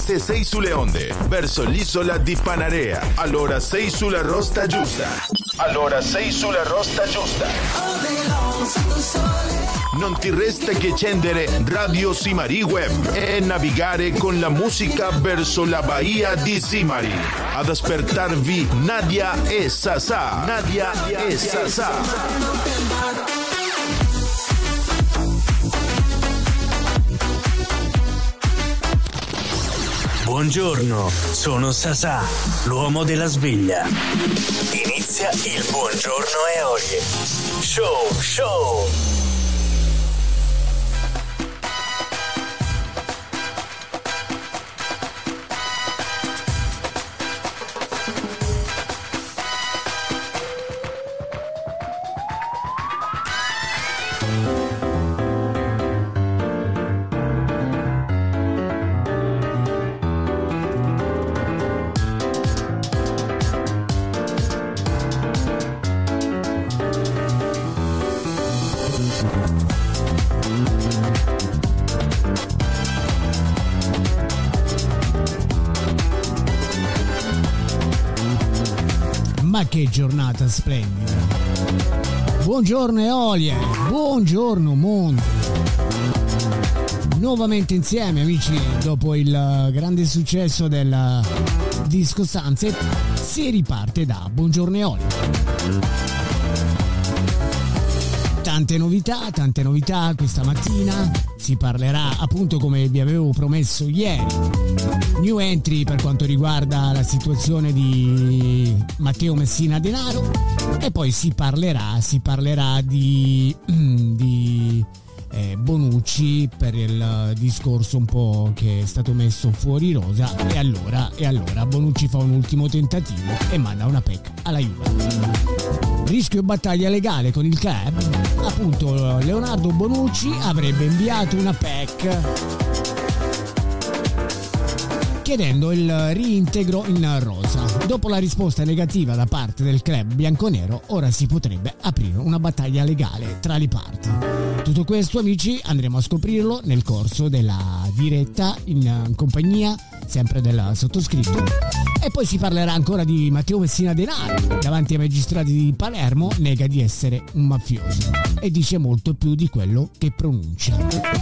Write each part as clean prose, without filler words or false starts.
Se sei sulle onde, verso l'isola di Panarea, allora sei sulla rotta giusta. Non ti resta che accendere Radio Simari Web e navigare con la musica verso la Bahia di Simari. Ad aspettarvi Nadia e Sasà. Buongiorno, sono Sasà, l'uomo della sveglia. Inizia il Buongiorno Eolie. Show! Ma che giornata splendida! Buongiorno Eolie, buongiorno mondo! Nuovamente insieme amici, dopo il grande successo del disco Sunset, si riparte da Buongiorno Eolie. Tante novità questa mattina. Si parlerà appunto, come vi avevo promesso ieri, new entry per quanto riguarda la situazione di Matteo Messina Denaro, e poi si parlerà di Bonucci per il discorso un po' che è stato messo fuori rosa, e allora Bonucci fa un ultimo tentativo e manda una PEC alla Juve. Rischio battaglia legale con il club. Appunto, Leonardo Bonucci avrebbe inviato una PEC chiedendo il reintegro in rosa. Dopo la risposta negativa da parte del club bianconero, ora si potrebbe aprire una battaglia legale tra le parti. Tutto questo, amici, andremo a scoprirlo nel corso della diretta in compagnia sempre del sottoscritto. E poi si parlerà ancora di Matteo Messina Denaro. Davanti ai magistrati di Palermo nega di essere un mafioso e dice molto più di quello che pronuncia.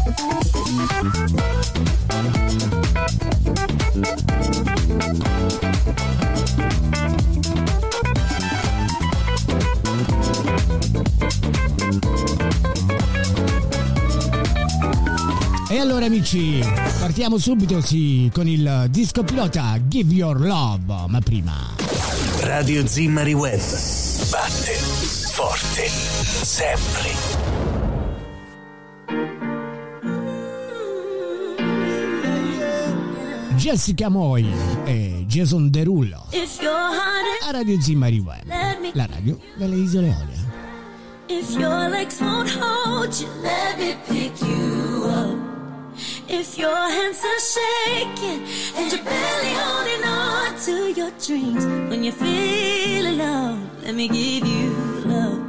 E allora amici, partiamo subito con il disco pilota Give Your Love, ma prima Radio Zimari Web batte forte sempre. Jessica Moi e Jason Derulo a Radio Zimari Web, la radio delle Isole Eolie. If your legs won't hold you, let me pick you up. If your hands are shaking and you're barely holding on to your dreams, when you feel alone, let me give you love.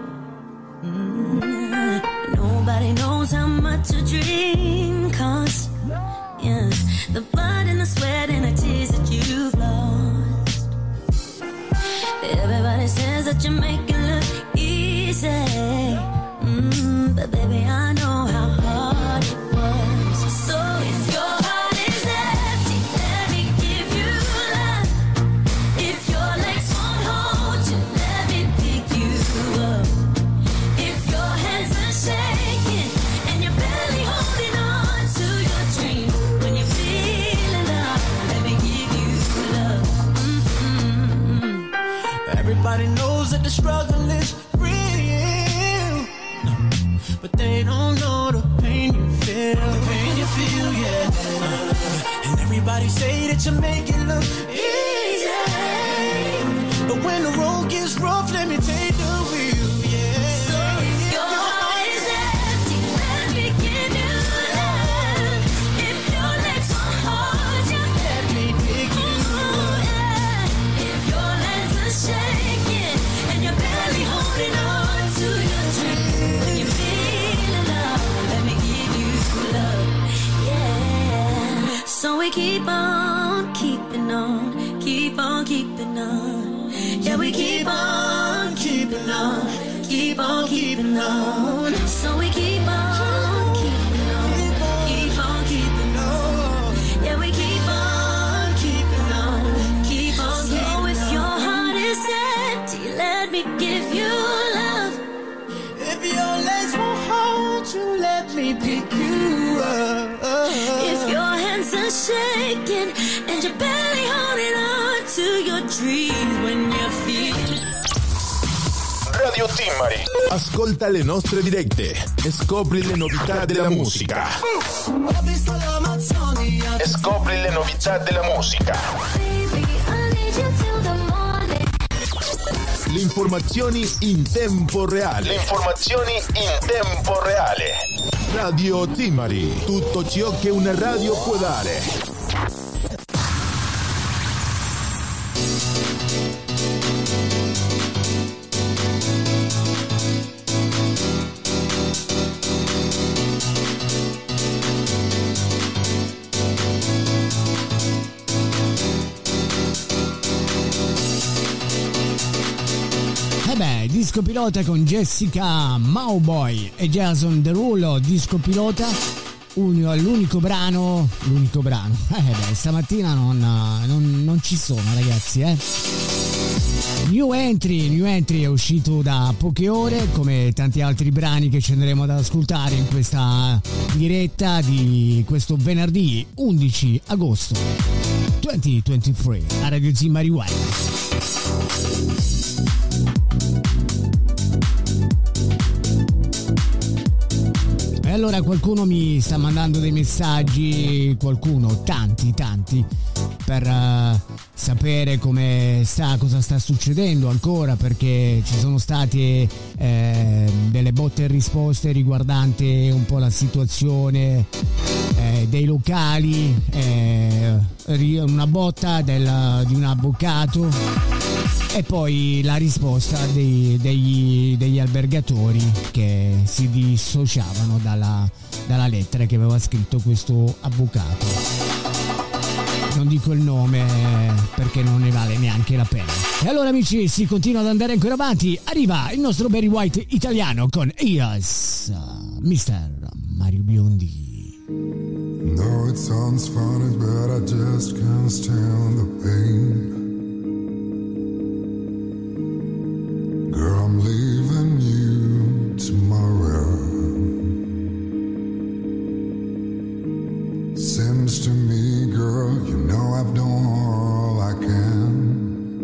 Nobody knows how much a dream costs. Yeah, the blood and the sweat and the tears that you've lost. Everybody says that you make it look easy, but baby, I know how hard it was. So if your heart is empty, let me give you love. If your legs won't hold you, let me pick you up. If your hands are shaking and you're barely holding on to your dreams, when you feel love, let me give you love. Everybody knows that the struggle is real, but they don't know the pain you feel. The pain you feel, yeah. And everybody say that you make it look easy, but when the road gets rough, let me take the wheel, yeah. So if your heart is empty, let me give you love. If your legs won't hold you, Let me pick you up. if your hands are shaking and you're barely holding on to your dreams, when you feel love, let me give you love, yeah. So we keep on keep on keeping on. Yeah, we keep on keeping on. Keep on keeping on. So we keep on keeping on. Keep on keeping on. Yeah, we keep on keeping on. Keep on keeping on. So if your heart is empty, let me give you love. If your legs won't hold you, let me pick you up. If your hands are shaking and you're barely holding on to your dreams when you're feeling. Radio Timmari. Ascolta le nostre dirette e scopri le novità della musica. Ho visto le Amazzoni. E scopri le novità della musica. Baby, I need you till the morning. Le informazioni in tempo reale. Le informazioni in tempo reale. Radio Timmari. Tutto ciò che una radio può dare. Disco pilota con Jessica Mauboy e Jason Derulo. Disco pilota, l'unico brano. Stamattina non ci sono, ragazzi, New Entry è uscito da poche ore, come tanti altri brani che ci andremo ad ascoltare in questa diretta di questo venerdì 11 agosto 2023 a Radio Timmari Web. E allora qualcuno mi sta mandando dei messaggi, tanti, per sapere come sta, cosa sta succedendo ancora, perché ci sono state delle botte e risposte riguardante un po' la situazione dei locali, una botta di un avvocato. E poi la risposta degli albergatori che si dissociavano dalla lettera che aveva scritto questo avvocato. Non dico il nome perché non ne vale neanche la pena. E allora, amici, si continua ad andare ancora avanti. Arriva il nostro Barry White italiano con Yes, Mr. Mario Biondi. No, it sounds funny, but I just can't stand the pain. Girl, I'm leaving you tomorrow. Seems to me, girl, you know I've done all I can.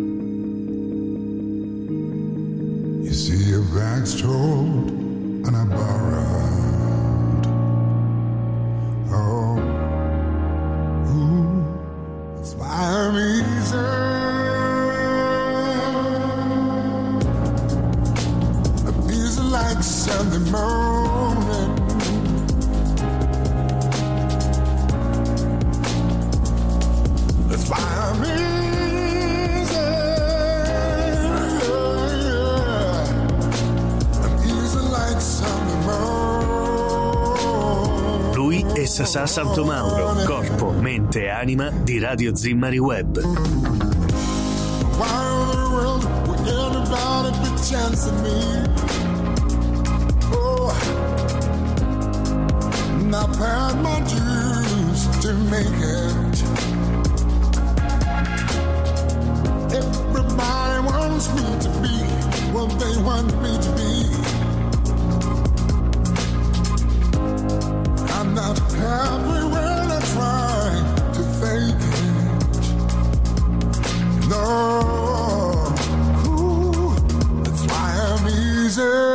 You see your back's told and I borrowed. Oh, ooh, that's why I'm easy. Like Sunday morning, that's why I'm easy. I'm easy like Sunday morning. Lui è Sasà Santomauro, corpo, mente e anima di Radio Timmari Web. Why in the world would everybody put chance in me? I've had my dues to make it. Everybody wants me to be what they want me to be. I'm not happy when I try to fake it. No, ooh, that's why I'm easy.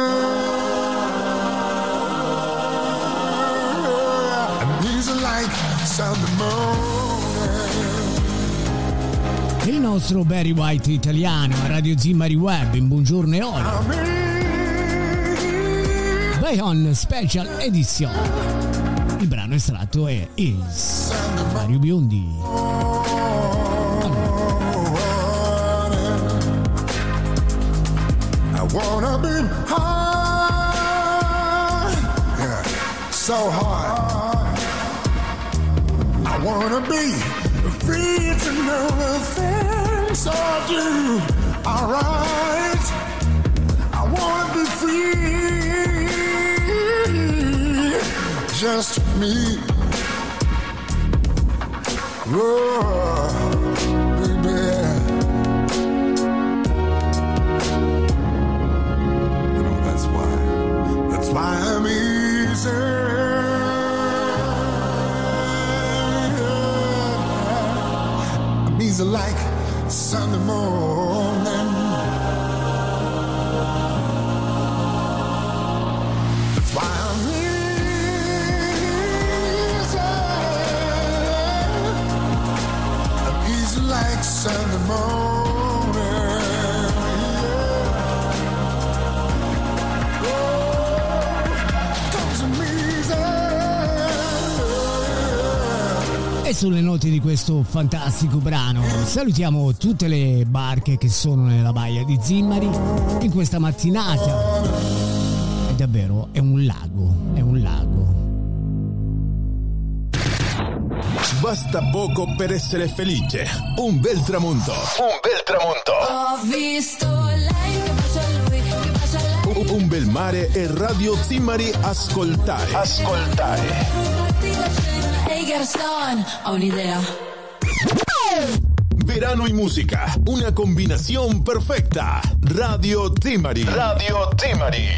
Il nostro Barry White italiano a Radio Timmari Web in Buongiorno e Ora. Bayonne Special Edition. Il brano estratto è Is Mario Biondi. I wanna be high, yeah, so high. I wanna be free to know the things I do are right. I wanna be free, just me. Oh, baby. You know, that's why I'm easy. I'm easy like Sunday morning. That's why I'm easy like Sunday morning. Oh, 'cause I'm easy. E sulle note di questo fantastico brano salutiamo tutte le barche che sono nella baia di Zimmari in questa mattinata. E davvero è un lago, è un lago. Basta poco per essere felice. Un bel tramonto. Un bel tramonto. Ho visto lei che bacia lui, che bacia lei. Un bel mare e Radio Zimmari ascoltare. Ascoltare. Ehi Garçon, ho un'idea. Verano y música. Una combinación perfecta. Radio Zimmari. Radio Zimmari.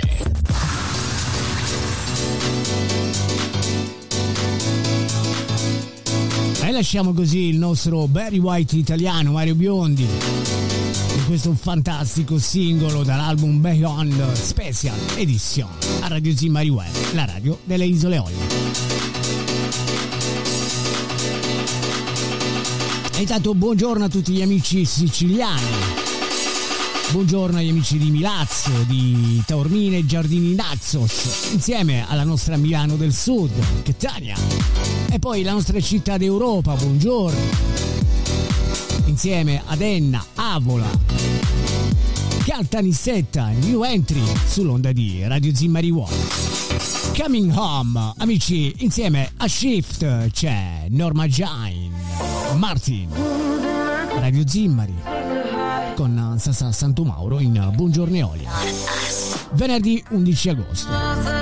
E lasciamo così il nostro Barry White italiano Mario Biondi in questo fantastico singolo dall'album Beyond Special Edition a Radio Zimmari Web, la radio delle Isole Olie. E intanto buongiorno a tutti gli amici siciliani, buongiorno agli amici di Milazzo, di Taormina e Giardini Naxos, insieme alla nostra Milano del Sud, Catania, e poi la nostra città d'Europa, buongiorno, insieme ad Enna, Avola, Caltanissetta, New Entry, sull'onda di Radio Zimmari One. Coming Home, amici, insieme a Shift c'è Norma Jean, Martin, Radio Zimmari con Sasà Santomauro in Buongiorno Eolia. Venerdì 11 agosto.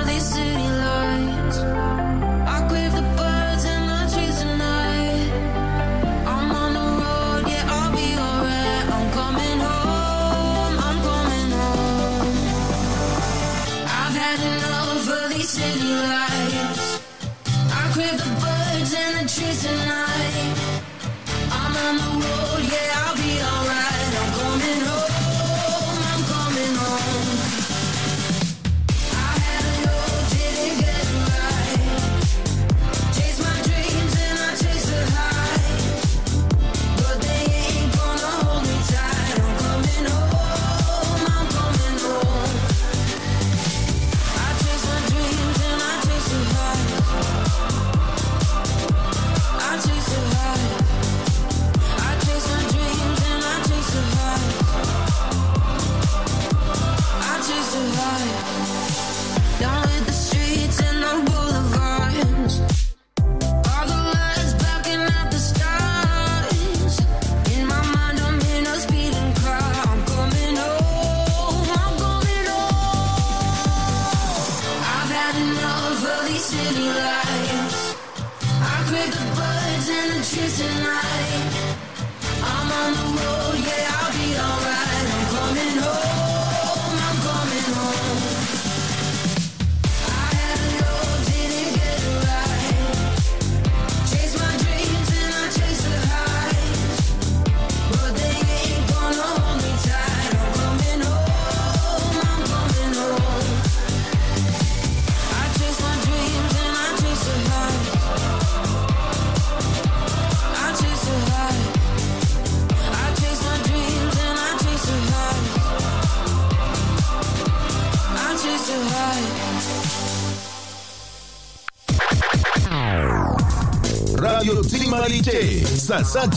Radio Zimmari c'è, Sasà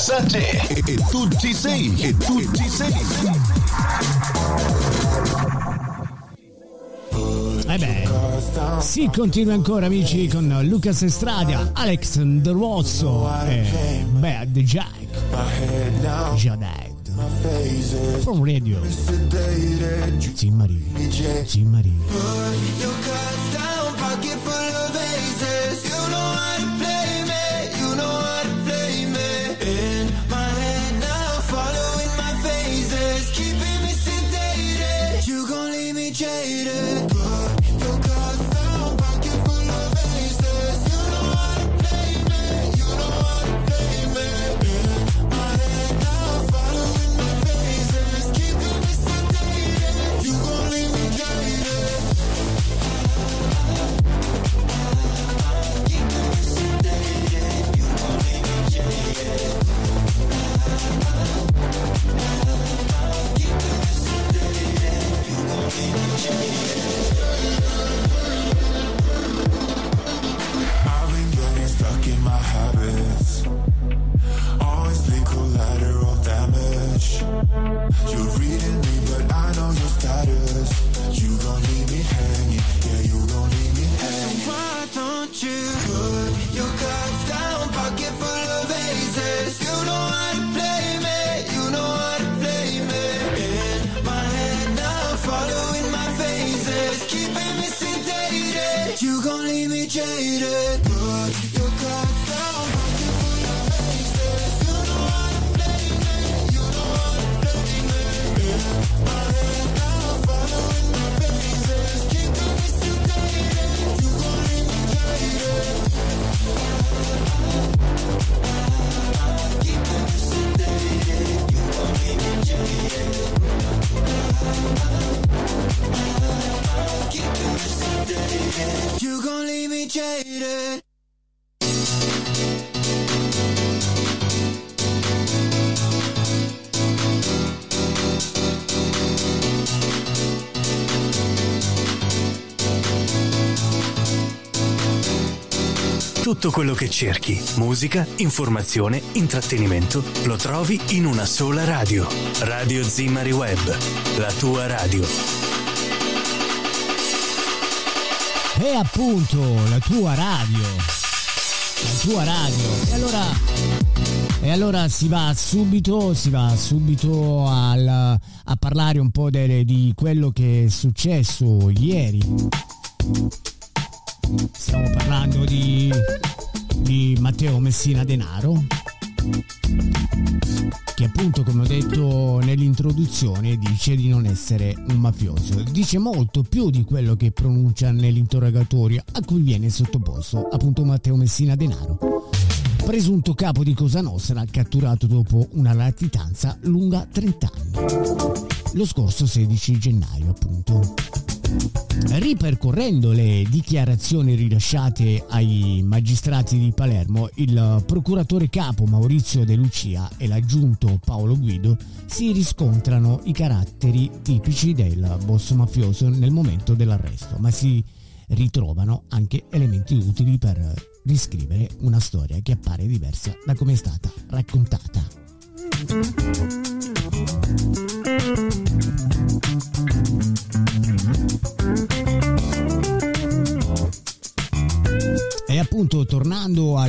c'è, e tu ci sei, Si continua ancora, amici, con Lucas Estradia, Alex De Rosso e Bad Jack Jaded from Radio Zimari. Jaded, but your cards down, pocket full of aces. You know how to play me, you know how to play me. In my head now, following my faces, keeping me sedated. You gon' leave me jaded. Keeping me sedated. You gon' leave me jaded. Keeping me sedated. You gon' leave me I've been getting stuck in my habits. Always been collateral damage. You're reading me, but I know your status. You gon' leave me hanging, yeah, you gon' leave me hanging. So why don't you put your cards down, pocket full of aces? You know how to play me, you know how to play me. In my head now, following my phases, keeping me sedated. You gon' leave me jaded. Put your cards down, pocket full of aces. You know how to play me, you know how to play me. In my head now, following my phases, keeping me sedated. You gon' leave me jaded. Keeping me sedated. You gon' leave me jaded. Keeping me sedated. You gon' leave me jaded. Tutto quello che cerchi, musica, informazione, intrattenimento, lo trovi in una sola radio. Radio Zimari Web, la tua radio. E appunto, la tua radio. E allora si va subito a parlare un po' di quello che è successo ieri. Stiamo parlando di Matteo Messina Denaro, che appunto, come ho detto nell'introduzione, dice di non essere un mafioso. Dice molto più di quello che pronuncia nell'interrogatorio a cui viene sottoposto appunto Matteo Messina Denaro, presunto capo di Cosa Nostra, catturato dopo una latitanza lunga 30 anni, lo scorso 16 gennaio appunto. Ripercorrendo le dichiarazioni rilasciate ai magistrati di Palermo, il procuratore capo Maurizio De Lucia e l'aggiunto Paolo Guido si riscontrano i caratteri tipici del boss mafioso nel momento dell'arresto, ma si ritrovano anche elementi utili per riscrivere una storia che appare diversa da come è stata raccontata. E appunto, tornando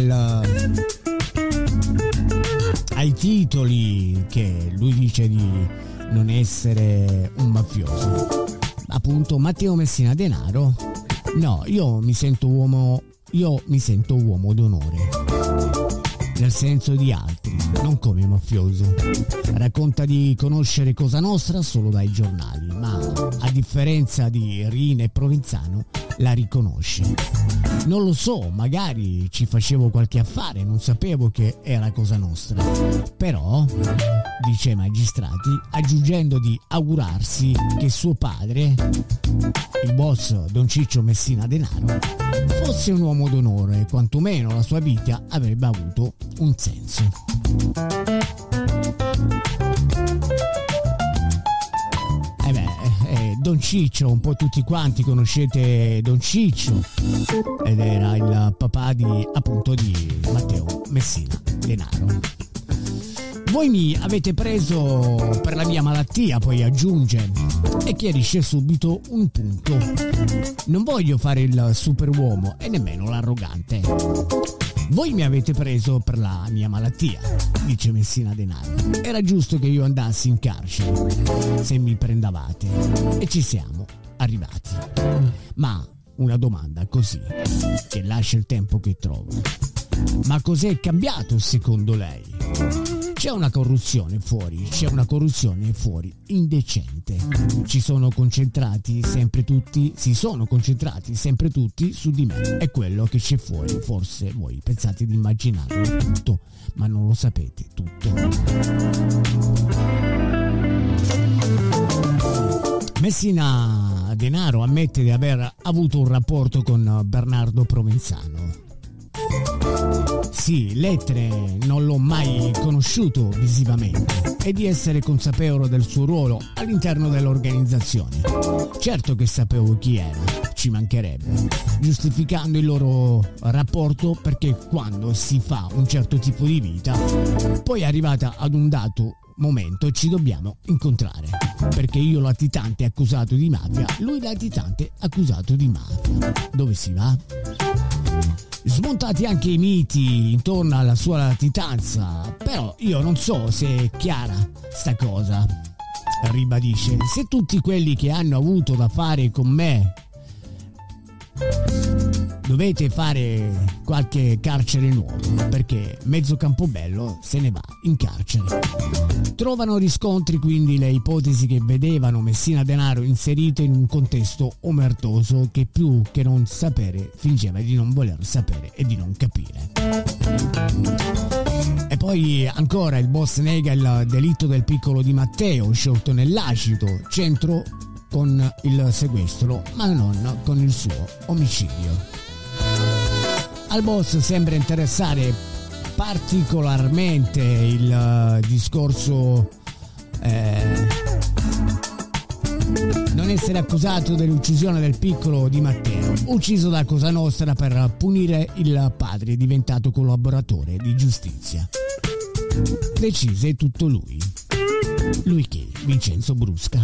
ai titoli, che lui dice di non essere un mafioso, appunto Matteo Messina Denaro, no, io mi sento uomo d'onore, nel senso di altri, non come mafioso. Racconta di conoscere Cosa Nostra solo dai giornali, ma a differenza di Rina e Provenzano la riconosce. Non lo so, magari ci facevo qualche affare, non sapevo che era Cosa Nostra. Però, dice ai magistrati, aggiungendo di augurarsi che suo padre, il boss Don Ciccio Messina Denaro, fosse un uomo d'onore, quantomeno la sua vita avrebbe avuto un senso. Don Ciccio, un po' tutti quanti conoscete Don Ciccio, ed era il papà di Matteo Messina Denaro. Voi mi avete preso per la mia malattia, poi aggiunge, e chiarisce subito un punto. Non voglio fare il superuomo e nemmeno l'arrogante. Voi mi avete preso per la mia malattia, dice Messina Denaro. Era giusto che io andassi in carcere se mi prendavate, e ci siamo arrivati. Ma una domanda così, che lascia il tempo che trovo. Ma cos'è cambiato secondo lei? C'è una corruzione fuori indecente. Si sono concentrati sempre tutti su di me. È quello che c'è fuori. Forse voi pensate di immaginarlo tutto, ma non lo sapete tutto. Messina Denaro ammette di aver avuto un rapporto con Bernardo Provenzano. Sì, Lettere non l'ho mai conosciuto visivamente e di essere consapevole del suo ruolo all'interno dell'organizzazione. Certo che sapevo chi era, ci mancherebbe, giustificando il loro rapporto, perché quando si fa un certo tipo di vita, poi arrivata ad un dato momento ci dobbiamo incontrare, perché io latitante accusato di mafia, lui latitante accusato di mafia. Dove si va? Smontati anche i miti intorno alla sua latitanza, però io non so se è chiara sta cosa. Ribadisce, se tutti quelli che hanno avuto da fare con me dovete fare qualche carcere nuovo, perché mezzo Campobello se ne va in carcere. Trovano riscontri quindi le ipotesi che vedevano Messina Denaro inserito in un contesto omertoso che più che non sapere fingeva di non voler sapere e di non capire. E poi ancora il boss nega il delitto del piccolo Di Matteo sciolto nell'acido, centro con il sequestro ma non con il suo omicidio. Al boss sembra interessare particolarmente il discorso non essere accusato dell'uccisione del piccolo Di Matteo, ucciso da Cosa Nostra per punire il padre diventato collaboratore di giustizia. Decise tutto lui che Vincenzo Brusca.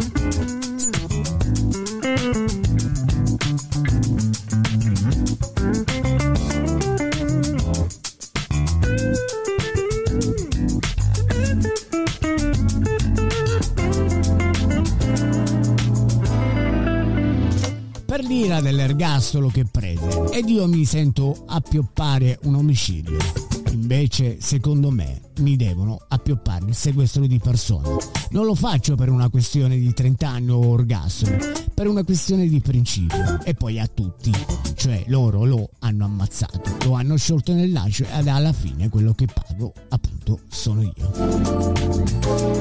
Per l'ira dell'ergastolo che prese, ed io mi sento appioppare un omicidio. Invece, secondo me, mi devono appioppare il sequestro di persona. Non lo faccio per una questione di 30 anni o orgasmo, per una questione di principio. E poi a tutti, cioè loro lo hanno ammazzato, lo hanno sciolto nell'acido ed alla fine quello che pago, appunto, sono io.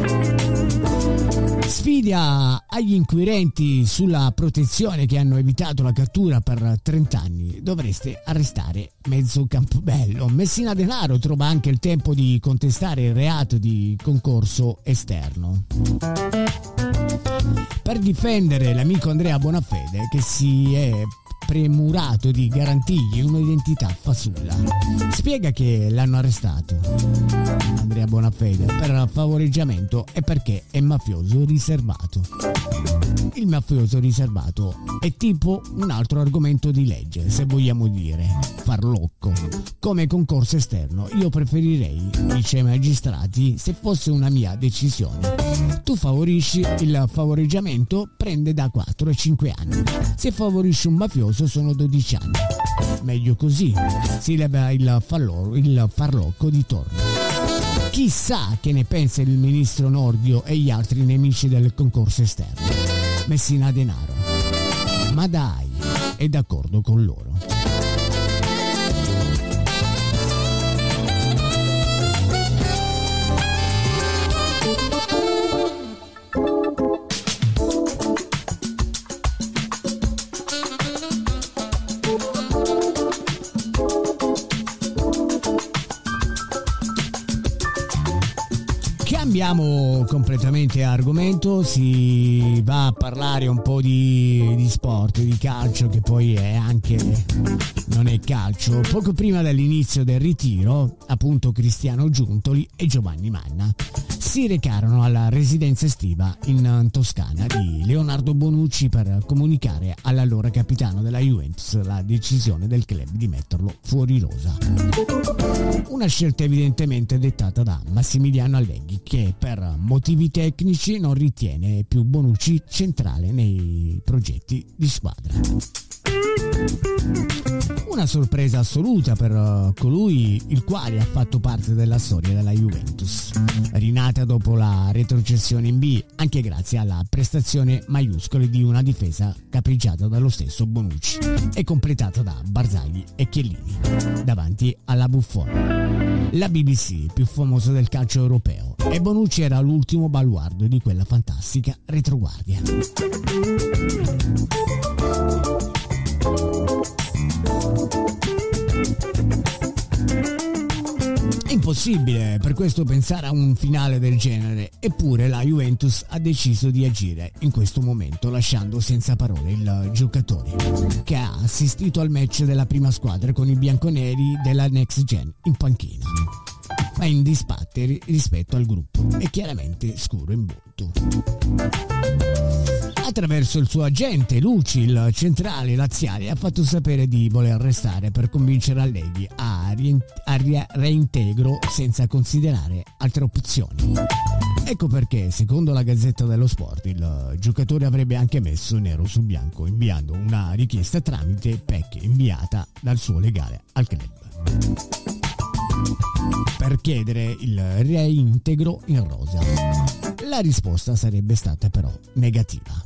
Sfida agli inquirenti sulla protezione che hanno evitato la cattura per 30 anni. Dovreste arrestare mezzo Campobello. Messina Denaro trova anche il tempo di contestare il reato di concorso esterno. Per difendere l'amico Andrea Bonafede, che si è premurato di garantirgli un'identità fasulla, spiega che l'hanno arrestato Andrea Bonafede per favoreggiamento e perché è mafioso riservato. Il mafioso riservato è tipo un altro argomento di legge, se vogliamo dire, farlocco. Come concorso esterno io preferirei, dice ai magistrati, se fosse una mia decisione. Tu favorisci il favoreggiamento, prende da 4 a 5 anni. Se favorisci un mafioso sono 12 anni. Meglio così, si leva il farlocco di torno. Chissà che ne pensa il ministro Nordio e gli altri nemici del concorso esterno. Messina Denaro, ma dai, è d'accordo con loro. Cambiamo completamente argomento, si va a parlare un po' di sport, di calcio, che poi è anche, non è calcio. Poco prima dell'inizio del ritiro, appunto, Cristiano Giuntoli e Giovanni Manna si recarono alla residenza estiva in Toscana di Leonardo Bonucci per comunicare all'allora capitano della Juventus la decisione del club di metterlo fuori rosa. Una scelta evidentemente dettata da Massimiliano Allegri, che per motivi tecnici non ritiene più Bonucci centrale nei progetti di squadra. Una sorpresa assoluta per colui il quale ha fatto parte della storia della Juventus, rinata dopo la retrocessione in B, anche grazie alla prestazione maiuscole di una difesa capeggiata dallo stesso Bonucci e completata da Barzagli e Chiellini davanti alla Buffon, la BBC più famosa del calcio europeo, e Bonucci era l'ultimo baluardo di quella fantastica retroguardia. Impossibile per questo pensare a un finale del genere, eppure la Juventus ha deciso di agire in questo momento, lasciando senza parole il giocatore che ha assistito al match della prima squadra con i bianconeri della Next Gen in panchina, ma in disparte rispetto al gruppo e chiaramente scuro in volto. Attraverso il suo agente Luci, il centrale laziale ha fatto sapere di voler restare per convincere Allegri a reintegro senza considerare altre opzioni. Ecco perché, secondo la Gazzetta dello Sport, il giocatore avrebbe anche messo nero su bianco inviando una richiesta tramite PEC inviata dal suo legale al club per chiedere il reintegro in rosa. La risposta sarebbe stata però negativa.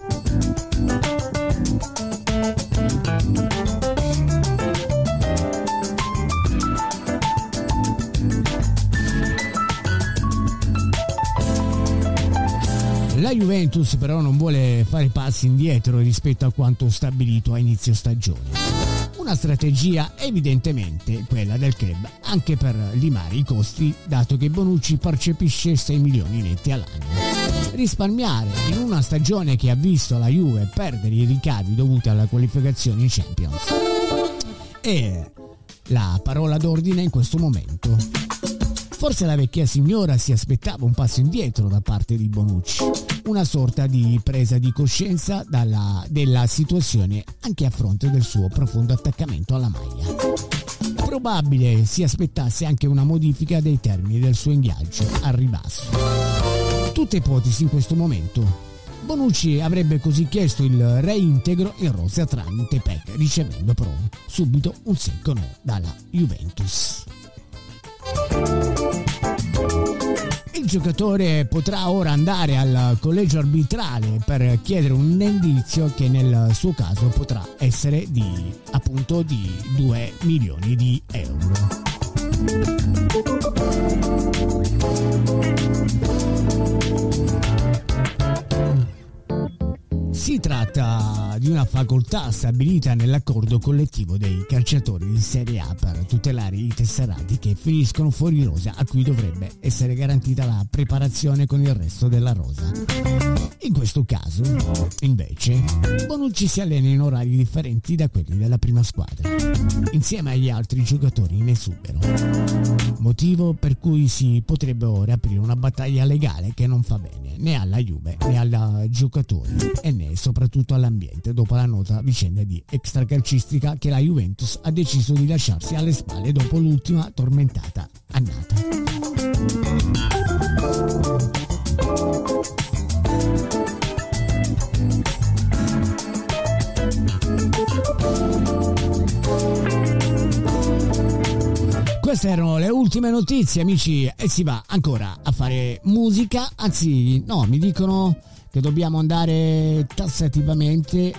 La Juventus però non vuole fare passi indietro rispetto a quanto stabilito a inizio stagione. Una strategia evidentemente quella del club, anche per limare i costi, dato che Bonucci percepisce 6 milioni netti all'anno. Risparmiare in una stagione che ha visto la Juve perdere i ricavi dovuti alla qualificazione in Champions. E la parola d'ordine in questo momento. Forse la vecchia signora si aspettava un passo indietro da parte di Bonucci, una sorta di presa di coscienza della situazione anche a fronte del suo profondo attaccamento alla maglia. Probabile si aspettasse anche una modifica dei termini del suo ingaggio al ribasso. Tutte ipotesi in questo momento. Bonucci avrebbe così chiesto il reintegro in rosa tramite PEC, ricevendo però subito un secco no dalla Juventus. Il giocatore potrà ora andare al collegio arbitrale per chiedere un indizio che nel suo caso potrà essere di 2 milioni di euro. Si tratta di una facoltà stabilita nell'accordo collettivo dei calciatori di Serie A per tutelare i tesserati che finiscono fuori rosa, a cui dovrebbe essere garantita la preparazione con il resto della rosa. In questo caso, invece, Bonucci si allena in orari differenti da quelli della prima squadra, insieme agli altri giocatori in esubero. Motivo per cui si potrebbe ora aprire una battaglia legale che non fa bene né alla Juve né al giocatore e né soprattutto all'ambiente, dopo la nota vicenda di extracalcistica che la Juventus ha deciso di lasciarsi alle spalle dopo l'ultima tormentata annata. Queste erano le ultime notizie, amici, e si va ancora a fare musica, anzi no, mi dicono che dobbiamo andare tassativamente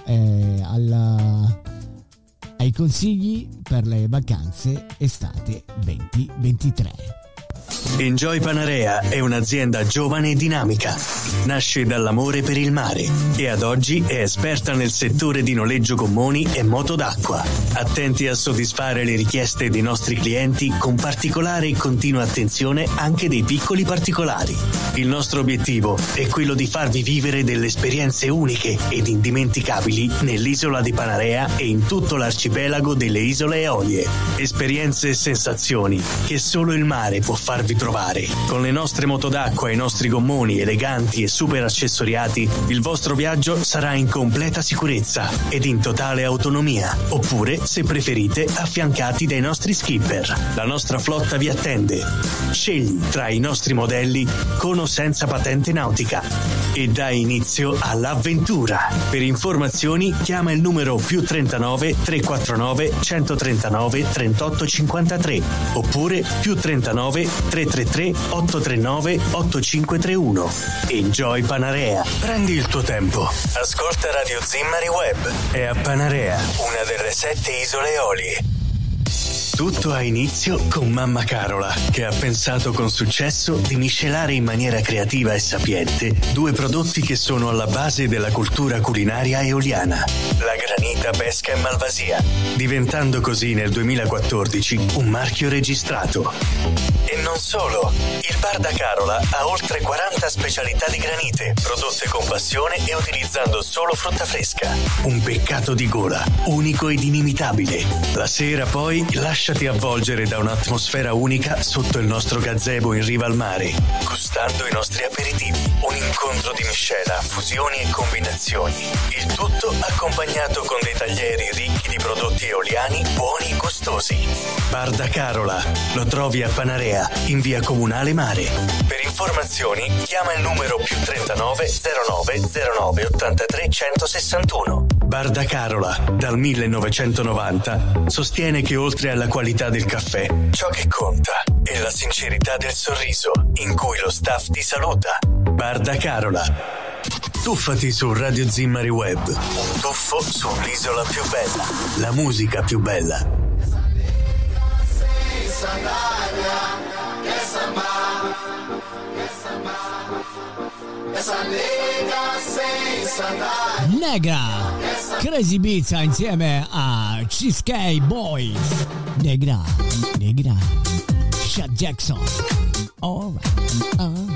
ai consigli per le vacanze estate 2023. Enjoy Panarea è un'azienda giovane e dinamica. Nasce dall'amore per il mare e ad oggi è esperta nel settore di noleggio gommoni e moto d'acqua. Attenti a soddisfare le richieste dei nostri clienti con particolare e continua attenzione anche dei piccoli particolari. Il nostro obiettivo è quello di farvi vivere delle esperienze uniche ed indimenticabili nell'isola di Panarea e in tutto l'arcipelago delle isole Eolie. Esperienze e sensazioni che solo il mare può farvi trovare. Con le nostre moto d'acqua e i nostri gommoni eleganti e super accessoriati, il vostro viaggio sarà in completa sicurezza ed in totale autonomia, oppure, se preferite, affiancati dai nostri skipper. La nostra flotta vi attende. Scegli tra i nostri modelli con o senza patente nautica e dai inizio all'avventura. Per informazioni chiama il numero +39 349 139 38 53 oppure +39 333 839 8531. Enjoy Panarea. Prendi il tuo tempo. Ascolta Radio Zimmari Web. È a Panarea, una delle 7 isole Eolie. Tutto ha inizio con mamma Carola, che ha pensato con successo di miscelare in maniera creativa e sapiente 2 prodotti che sono alla base della cultura culinaria eoliana: la granita, pesca e malvasia, diventando così nel 2014 un marchio registrato. E non solo, il bar da Carola ha oltre 40 specialità di granite, prodotte con passione e utilizzando solo frutta fresca. Un peccato di gola, unico ed inimitabile. La sera poi lasciati avvolgere da un'atmosfera unica sotto il nostro gazebo in riva al mare, gustando i nostri aperitivi. Un incontro di miscela, fusioni e combinazioni. Il tutto accompagnato con dei taglieri ricchi di prodotti eoliani buoni e gustosi. Bar da Carola, lo trovi a Panarea, in via Comunale Mare. Per informazioni chiama il numero +39 09 09 83 161. Bar da Carola, dal 1990, sostiene che oltre alla qualità del caffè, ciò che conta è la sincerità del sorriso in cui lo staff ti saluta. Bar da Carola. Tuffati su Radio Zimmari Web. Un tuffo sull'isola più bella, la musica più bella. Negra, Crazy Pizza insieme a Cheesecake Boys. Negra, Shaq Jackson. Alright.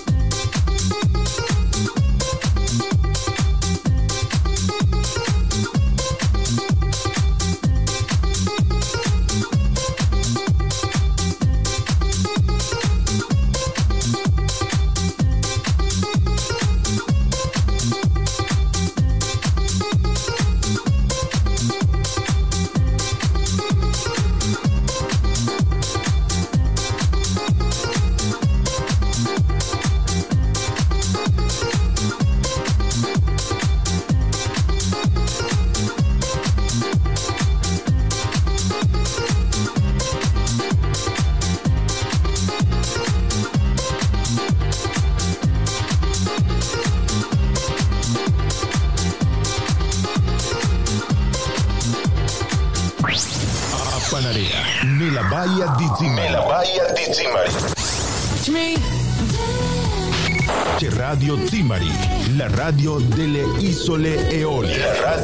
Nella baia di Zimmari. C'è Radio Zimmari, la radio delle isole Eolie.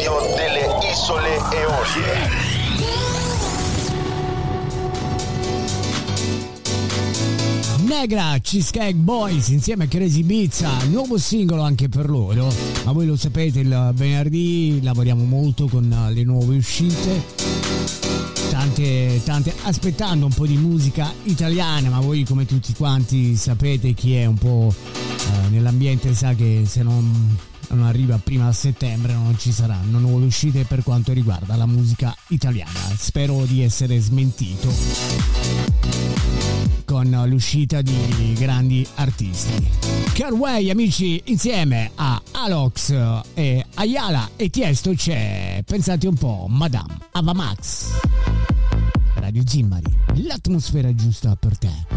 Negra, Cheesecake Boys insieme a Crazy Pizza, nuovo singolo anche per loro, ma voi lo sapete, il venerdì lavoriamo molto con le nuove uscite, tante aspettando un po' di musica italiana, ma voi come tutti quanti sapete, chi è un po' nell'ambiente sa che se non arriva prima a settembre non ci saranno nuove uscite per quanto riguarda la musica italiana. Spero di essere smentito con l'uscita di grandi artisti. Carway, amici, insieme a Alox e Ayala e Tiesto c'è, pensate un po', Madame Avamax. Radio Zimmari, l'atmosfera giusta per te.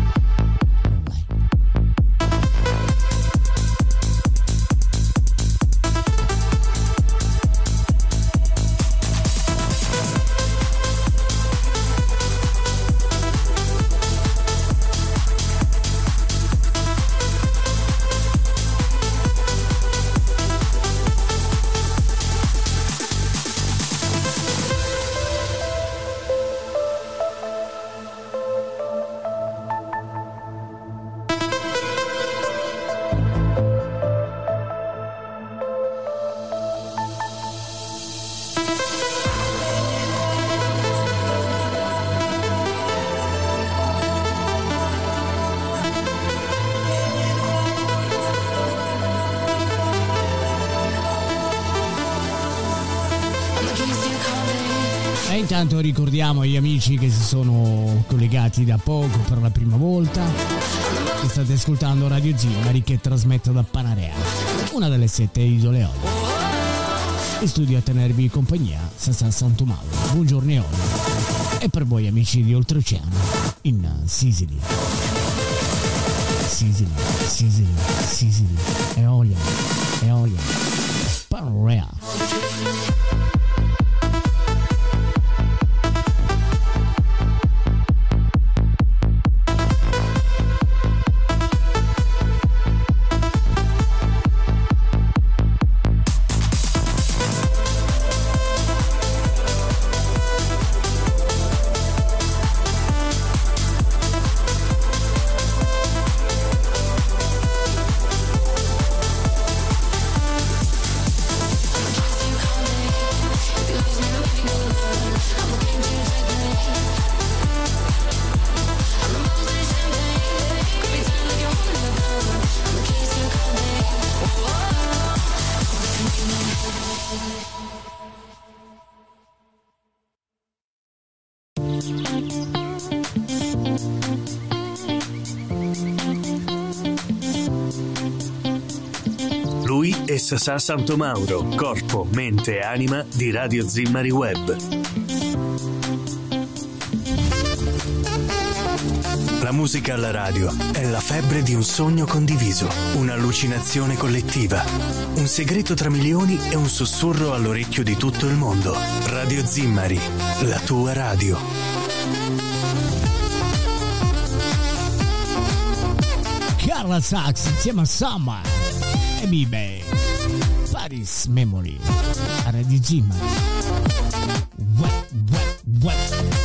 E intanto ricordiamo agli amici che si sono collegati da poco per la prima volta che state ascoltando Radio Zimmari, che trasmette da Panarea, una delle 7 isole Eolie. In studio a tenervi compagnia Sasà Santomauro. Buongiorno Eolie. E per voi amici di Oltreoceano in Sicily. Sicily, Eolia, Panarea. Lui è Sasà Santomauro, corpo, mente e anima di Radio Zimmari Web. La musica alla radio è la febbre di un sogno condiviso, un'allucinazione collettiva, un segreto tra milioni e un sussurro all'orecchio di tutto il mondo. Radio Zimmari, la tua radio. Carla Sax insieme a Summer e Bibe. Paris Memory a Radio Zimmari. Web.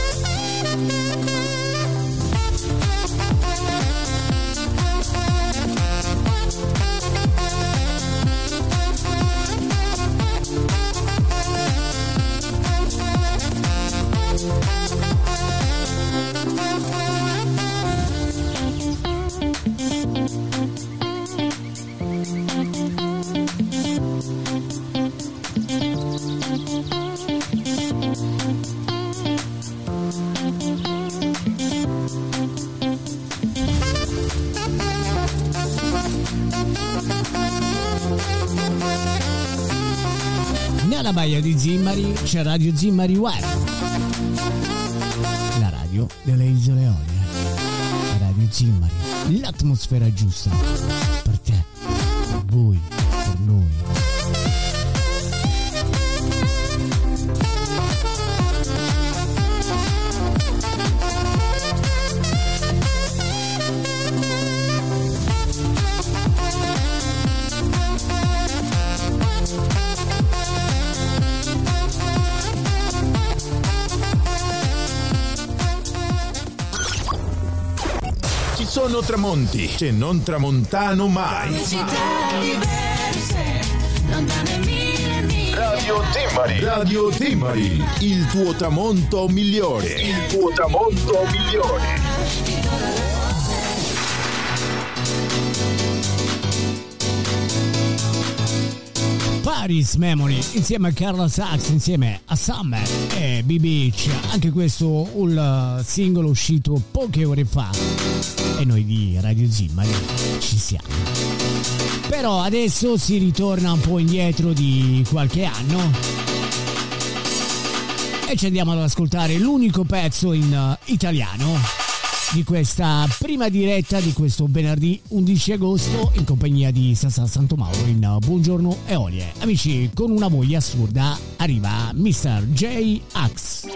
Nella baia di Zimmari c'è Radio Zimmari Web, la radio delle isole Eolie. Radio Zimmari, l'atmosfera giusta per te, per voi, per noi. Sono tramonti che non tramontano mai. Radio Zimmari, il tuo tramonto migliore. Paris Memory insieme a Carla Sax, insieme a Summer e B-Beach. Anche questo un singolo uscito poche ore fa. E noi di Radio Zimmari ci siamo. Però adesso si ritorna un po' indietro di qualche anno e ci andiamo ad ascoltare l'unico pezzo in italiano di questa prima diretta di questo venerdì 11 agosto in compagnia di Sasà Santomauro in Buongiorno Eolie. Amici, con una voglia assurda arriva Mr. J. Axe.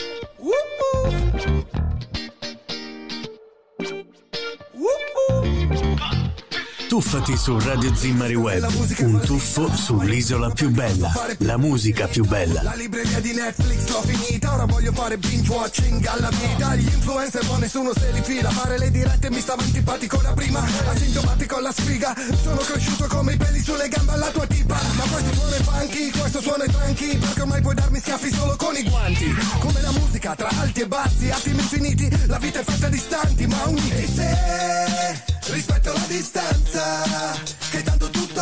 Tuffati su Radio Zimmari Web, un tuffo sull'isola più bella, la musica più bella. La libreria di Netflix l'ho finita, ora voglio fare binge watching alla vita. Gli influencer ma nessuno se li fila, fare le dirette mi stava antipatico da prima, asintomatico alla sfiga. Sono cresciuto come i peli sulle gambe alla tua tipa. Ma questo suono è funky, questo suono è tranqui, perché ormai puoi darmi schiaffi solo con i guanti. Come la musica tra alti e bassi, attimi infiniti, la vita è fatta di istanti, ma uniti se rispetto la distanza, che tanto tutto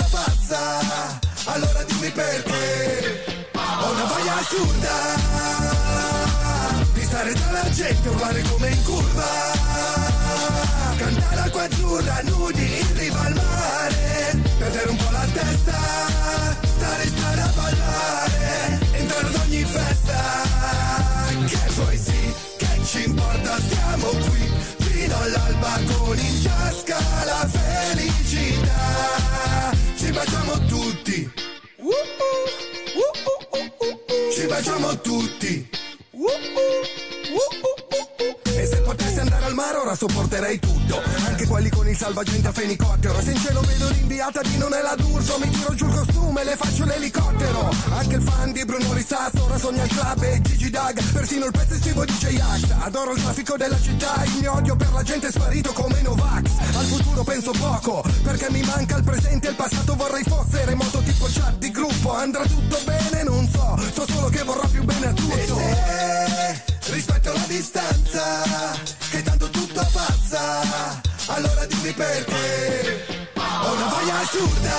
passa. Allora dimmi perché ho una voglia assurda stare tra la gente, urlare come in curva, cantare acqua azzurra, nudi in riva al mare, perdere un po' la testa, stare a ballare, entrare ad ogni festa, che poi sì, che ci importa, stiamo qui, fino all'alba con in tasca la felicità, ci baciamo tutti, ci baciamo tutti. E se potessi andare al mare ora sopporterei tutto, anche quelli con il salvagente a fenicottero. Se in cielo vedo l'inviata di Non è la D'Urso, mi tiro giù il costume e le faccio l'elicottero. Anche il fan di Bruno Rissasso ora sogna il club e Gigi Dag, persino il pezzo estivo di J-Ax. Adoro il traffico della città, il mio odio per la gente è sparito come Novax. Al futuro penso poco, perché mi manca il presente e il passato vorrei fosse remoto tipo chat di gruppo. Andrà tutto bene? Non so, so solo che vorrò più bene a tutto. E se rispetto la distanza, che tanto tutto passa, allora dimmi perché. Ho una voglia assurda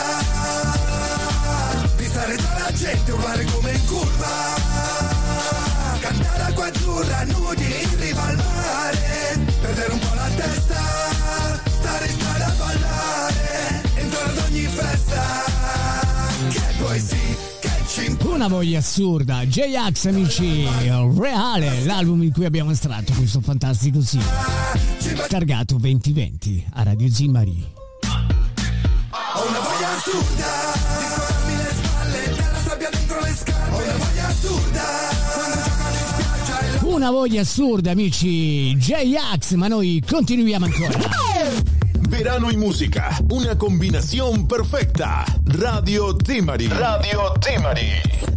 di stare tra la gente, urlare come in curva, cantare acqua azzurra, nudi in riva al mare, perdere un po' la testa, stare a ballare, entrare ad ogni festa, che poi sì, che ci importa. Una voglia assurda, J-Ax amici, Reale, l'album in cui abbiamo estratto questo fantastico singolo, targato 2020 a Radio Zimari. Ho una voglia assurda di scolarmi le spalle, della sabbia dentro le scarpe. Ho una voglia assurda quando giocano in spiaggia e la... Una voglia assurda amici, J-Ax, ma noi continuiamo ancora. Verano y música, una combinación perfecta. Radio Zimari. Radio Zimari.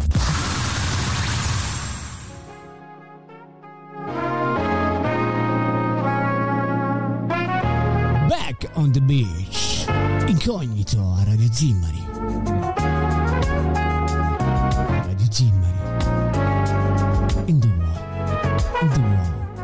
Back on the beach, incognito a Radio Zimari. Radio Zimari. In the world. In the world.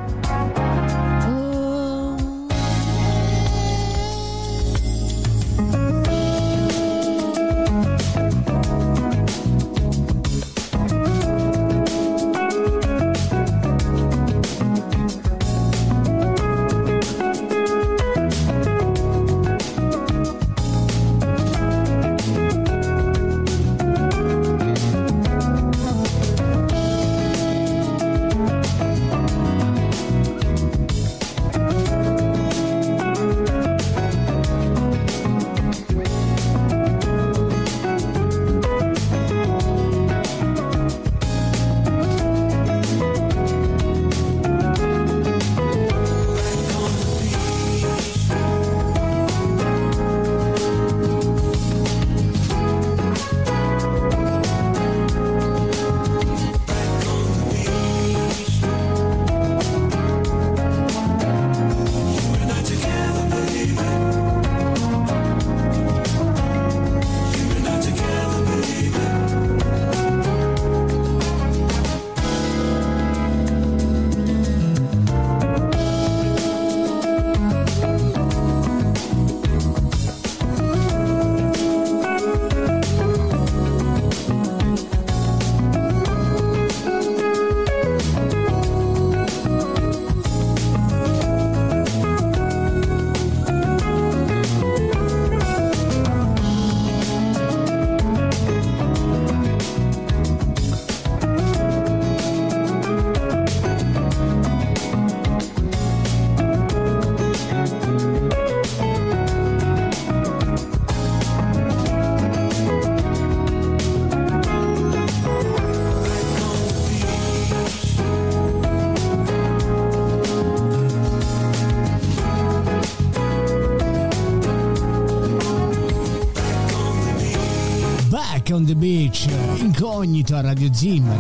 On the Beach, incognito a Radio Zimari,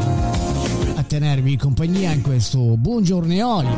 a tenervi compagnia in questo buongiorneolio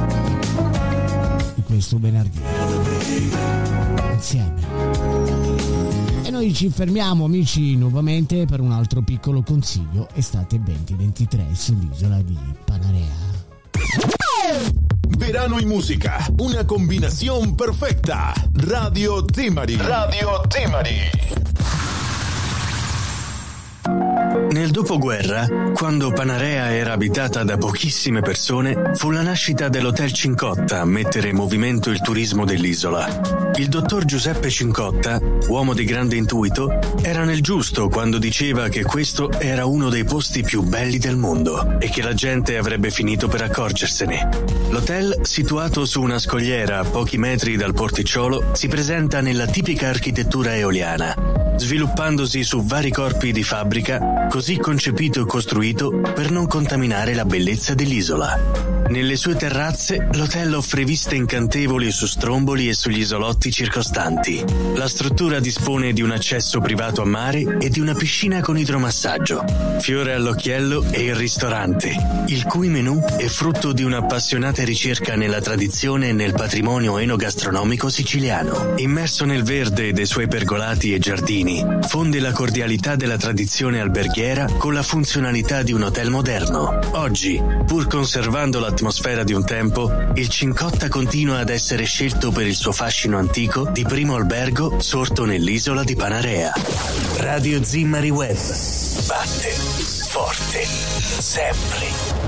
di questo venerdì insieme. E noi ci fermiamo amici nuovamente per un altro piccolo consiglio estate 2023 sull'isola di Panarea. Verano y música, una combinación perfecta. Radio Zimari. Radio Zimari. Nel dopoguerra, quando Panarea era abitata da pochissime persone, fu la nascita dell'Hotel Cincotta a mettere in movimento il turismo dell'isola. Il dottor Giuseppe Cincotta, uomo di grande intuito, era nel giusto quando diceva che questo era uno dei posti più belli del mondo e che la gente avrebbe finito per accorgersene. L'hotel, situato su una scogliera a pochi metri dal porticciolo, si presenta nella tipica architettura eoliana, sviluppandosi su vari corpi di fabbrica, così concepito e costruito per non contaminare la bellezza dell'isola. Nelle sue terrazze, l'hotel offre viste incantevoli su Stromboli e sugli isolotti circostanti. La struttura dispone di un accesso privato a mare e di una piscina con idromassaggio. Fiore all'occhiello è il ristorante, il cui menù è frutto di un'appassionata ricerca nella tradizione e nel patrimonio enogastronomico siciliano. Immerso nel verde dei suoi pergolati e giardini, fonde la cordialità della tradizione alberghiera con la funzionalità di un hotel moderno. Oggi, pur conservando l'atmosfera di un tempo, il Cincotta continua ad essere scelto per il suo fascino antico di primo albergo sorto nell'isola di Panarea. Radio Zimmari Web batte forte sempre.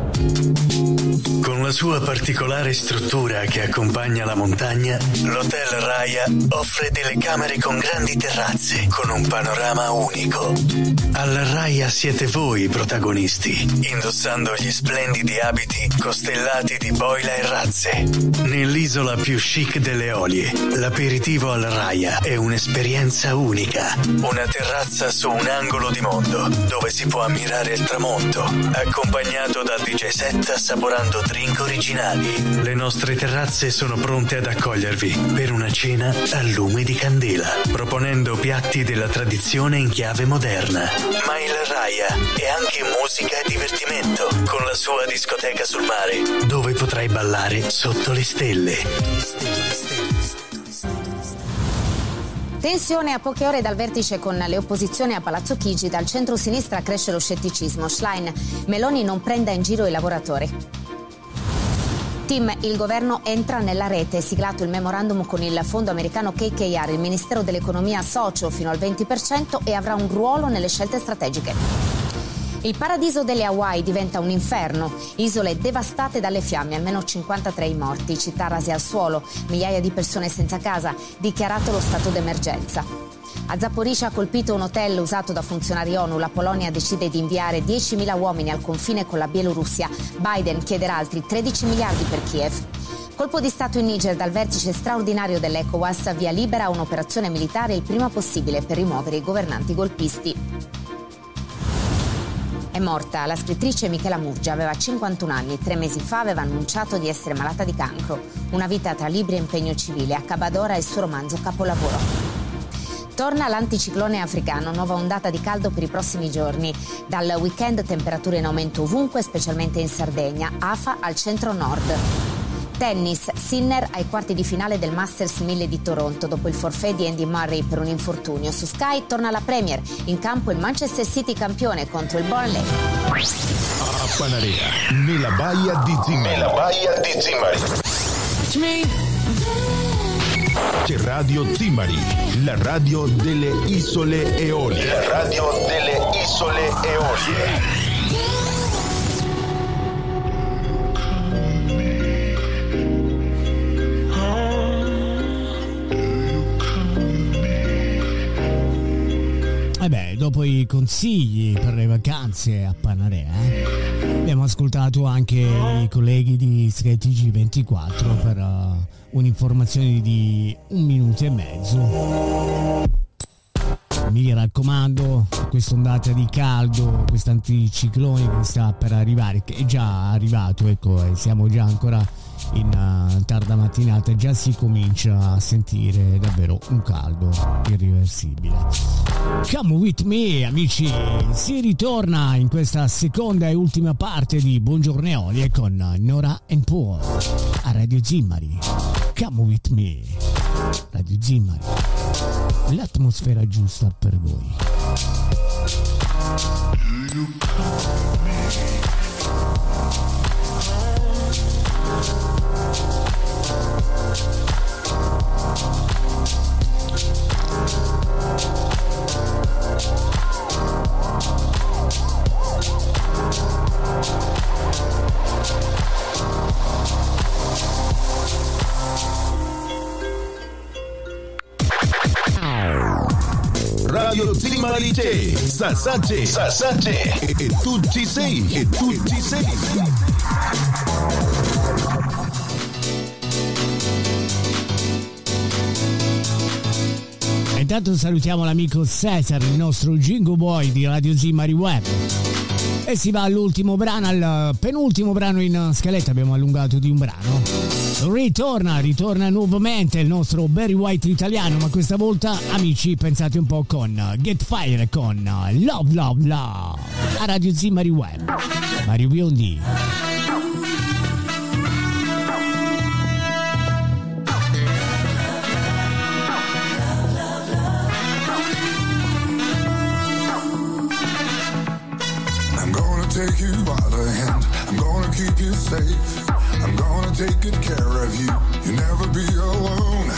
Con la sua particolare struttura che accompagna la montagna, l'Hotel Raya offre delle camere con grandi terrazze, con un panorama unico. Al Raya siete voi i protagonisti, indossando gli splendidi abiti costellati di boila e razze. Nell'isola più chic delle Eolie, l'aperitivo al Raya è un'esperienza unica. Una terrazza su un angolo di mondo, dove si può ammirare il tramonto, accompagnato dal DJ set assaporando drink originali. Le nostre terrazze sono pronte ad accogliervi per una cena a lume di candela, proponendo piatti della tradizione in chiave moderna. Ma il Raya è anche musica e divertimento, con la sua discoteca sul mare, dove potrai ballare sotto le stelle. Tensione a poche ore dal vertice con le opposizioni a Palazzo Chigi. Dal centro-sinistra cresce lo scetticismo. Schlein: Meloni non prenda in giro i lavoratori. Tim: il governo entra nella rete. Siglato il memorandum con il fondo americano KKR. Il Ministero dell'Economia socio fino al 20% e avrà un ruolo nelle scelte strategiche. Il paradiso delle Hawaii diventa un inferno. Isole devastate dalle fiamme, almeno 53 i morti, città rase al suolo, migliaia di persone senza casa, dichiarato lo stato d'emergenza. A Zaporizhzhia ha colpito un hotel usato da funzionari ONU. La Polonia decide di inviare 10.000 uomini al confine con la Bielorussia. Biden chiederà altri 13 miliardi per Kiev. Colpo di Stato in Niger. Dal vertice straordinario dell'ECOWAS, via libera a un'operazione militare il prima possibile per rimuovere i governanti golpisti. È morta la scrittrice Michela Murgia, aveva 51 anni. 3 mesi fa aveva annunciato di essere malata di cancro. Una vita tra libri e impegno civile. Accaba d'ora il suo romanzo capolavoro. Torna l'anticiclone africano, nuova ondata di caldo per i prossimi giorni. Dal weekend temperature in aumento ovunque, specialmente in Sardegna, afa al centro-nord. Tennis, Sinner ai quarti di finale del Masters 1000 di Toronto dopo il forfait di Andy Murray per un infortunio. Su Sky torna la Premier, in campo il Manchester City campione contro il Burnley. A Panarea, nella baia di Zimmari. C'è Radio Zimmari, la radio delle isole Eolie. Dopo i consigli per le vacanze a Panarea, abbiamo ascoltato anche i colleghi di SkyTG 24 per un'informazione di 1 minuto e mezzo. Mi raccomando, quest'ondata di caldo, questo anticiclone che sta per arrivare, che è già arrivato, ecco, siamo già ancora in tarda mattinata, già si comincia a sentire davvero un caldo irreversibile. Come with me, amici, si ritorna in questa seconda e ultima parte di Buongiorno Eolie con Nora and Paul a Radio Zimmari. Come with me, Radio Zimmari, l'atmosfera giusta per voi. Radio Zimari c'è, Sassà c'è, e tu ci sei, Intanto salutiamo l'amico Cesar, il nostro Jingle Boy di Radio Zimari Web. E si va all'ultimo brano, al penultimo brano in scaletta, abbiamo allungato di un brano. Ritorna nuovamente il nostro Barry White italiano, ma questa volta, amici, pensate un po' con Get Fire, con Love Love Love a Radio Zimari Web. Mario Biondi. Take you by the hand, I'm gonna keep you safe, I'm gonna take good care of you, you'll never be alone.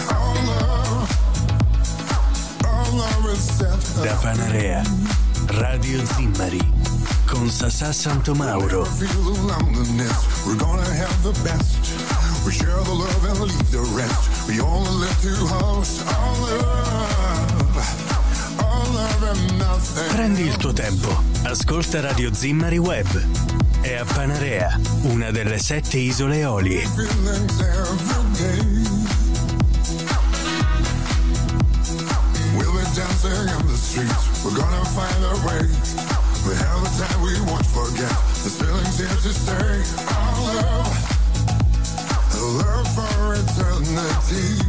Our love is set. Da Panarea, Radio Zimari, con Sassà Santomauro. Feel the loneliness, we're gonna have the best, we share the love and leave the rest, we only live to host our love. Prendi il tuo tempo, ascolta Radio Zimari Web. È a Panarea, una delle 7 isole Eolie. We'll be dancing in the streets, we're gonna find a way. We have the time we won't forget, this feeling's here to stay. Our love for eternity.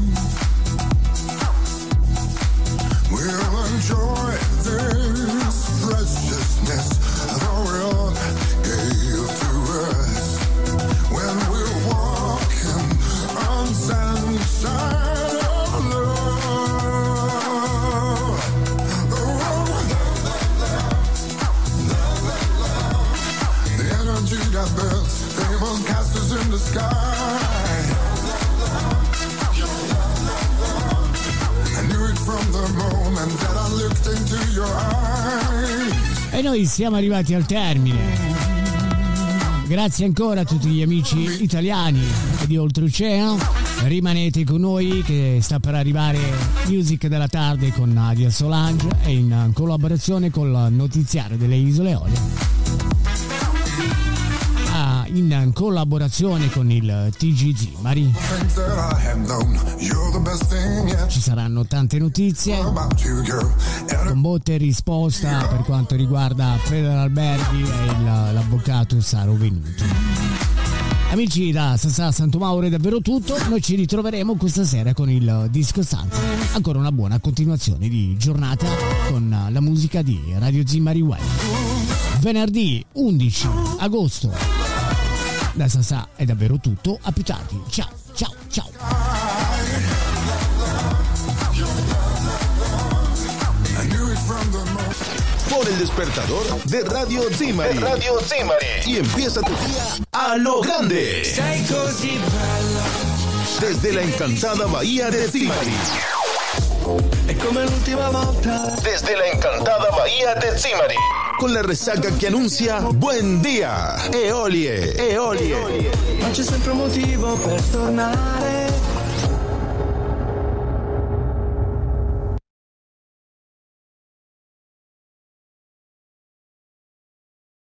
We'll enjoy this preciousness the world gave to us when we're walking on sunshine of love. The energy that burns, they will cast us in the sky. E noi siamo arrivati al termine. Grazie ancora a tutti gli amici italiani e di oltreoceano. Rimanete con noi che sta per arrivare Music della Tarde con Nadia Solange e in collaborazione col notiziario delle Isole Eolie. In collaborazione con il TG Zimari. Ci saranno tante notizie con botte e risposta per quanto riguarda Federal Alberghi e l'avvocato Saro Venuti. Amici, da Sassà Santomauro è davvero tutto. Noi ci ritroveremo questa sera con il Disco Stanza. Ancora una buona continuazione di giornata con la musica di Radio Zimari Web. Venerdì 11 agosto. Da Sassà è davvero tutto, a più tardi. Ciao. Pon el despertador de Radio Zimari. Y empieza tu día a lo grande. Sei così bella. Desde la encantada bahía de Zimari. È come l'ultima volta. Desde la encantada bahía de Zimari. Con la resaca que anuncia buen día. Eolie. Ma c'è sempre un motivo per tornare.